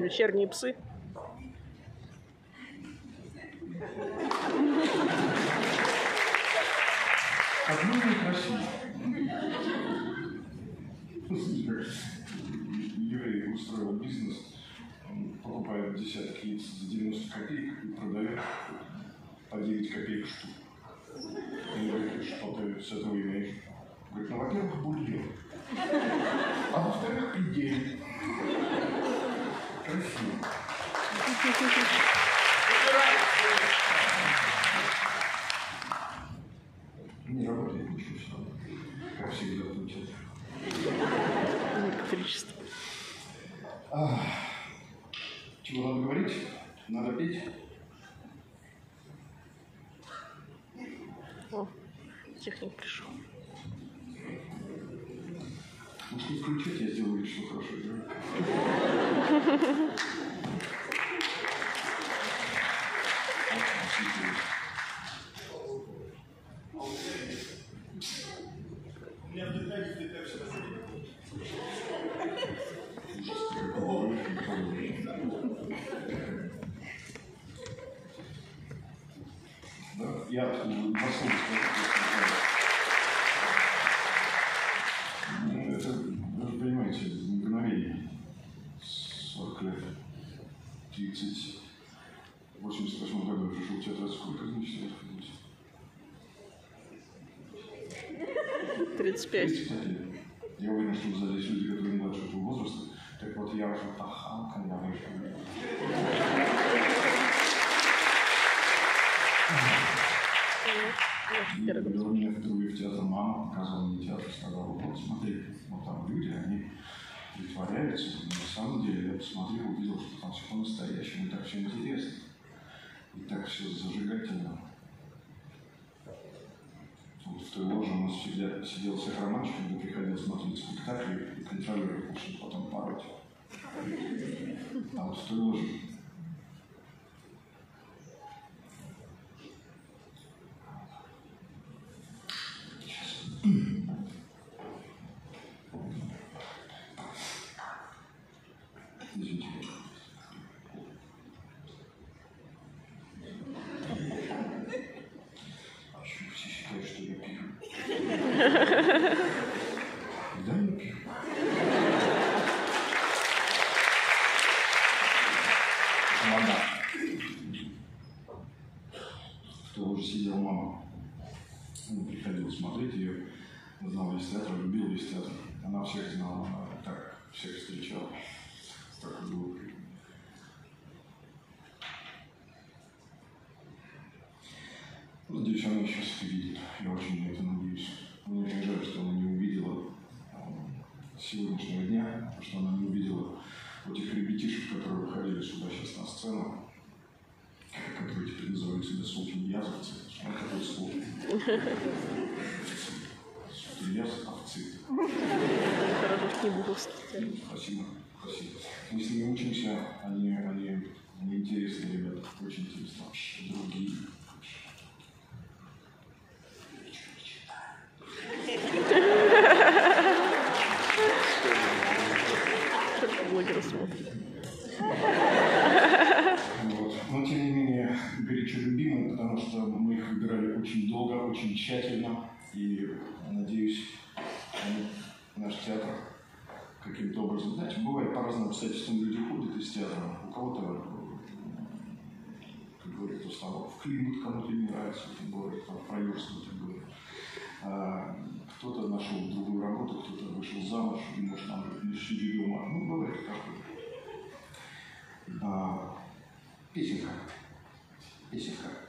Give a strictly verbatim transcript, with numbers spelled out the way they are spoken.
Вечерние псы. Одно красиво. Еврей устроил бизнес, он покупает десятки яиц за девяносто копеек и продает по девять копеек штук. Он говорит, что ты с этого имеешь? Говорит, ну, во-первых, бульон, а во-вторых, идея. Красиво. Не работает ничего, все равно. Как всегда, получается. Электричество. А, чего надо говорить? Надо петь. О, техник пришел. Может, не включить, я сделаю вид, что хорошо играю. Да, я послушал, это, вы же понимаете, мгновение. сорок лет, тридцать, в восемьдесят восьмом году я пришел в театр, сколько, значит, лет ходить? тридцать пять. тридцать пять лет. Я уверен, что в зале есть люди, которые младше этого возраста. Так вот, я уже пахал, когда вышел. Привела меня впервые в театр мама, показала мне театр, сказала, вот смотри, вот там люди, они притворяются, но на самом деле я посмотрел, увидел, что там все по-настоящему, и так все интересно, и так все зажигательно. Вот в той ложе у нас всегда сидел всех романчик, когда приходил смотреть спектакли и контролировал, чтобы потом пороть. А вот в той ложе извините. А еще все считают, что я пью. Да, я пью. Мама. В той ложе сидела мама. Он приходил смотреть ее, знал весь театр, любил весь театр. Она всех знала, она так всех встречала. Так и было. Надеюсь, она сейчас это видит. Я очень на это надеюсь. Мне очень жаль, что она не увидела сегодняшнего дня, потому что она не увидела этих ребятишек, которые выходили сюда сейчас на сцену, которые теперь называют себя султан-язовцы. Что такое султан? Султан-язовцы. Хорошо, не буду встать. Спасибо, спасибо. Если мы учимся, они, они, они интересные ребята, очень интересные. Другие. Блогеры смотрят. Вот. Но тем не менее горячо любимые, потому что мы их выбирали очень долго, очень тщательно. И надеюсь, они, наш театр каким-то образом, знаете, бывает по разным обстоятельствам люди ходят из театра. У кого-то, как говорят, устал в климат, кому-то не нравится, тем более, кто проверстывает, тем более. А, кто-то нашел другую работу, кто-то вышел замуж, и может там лишили дома. Ну, бывает такое. А, песенка. Песенка.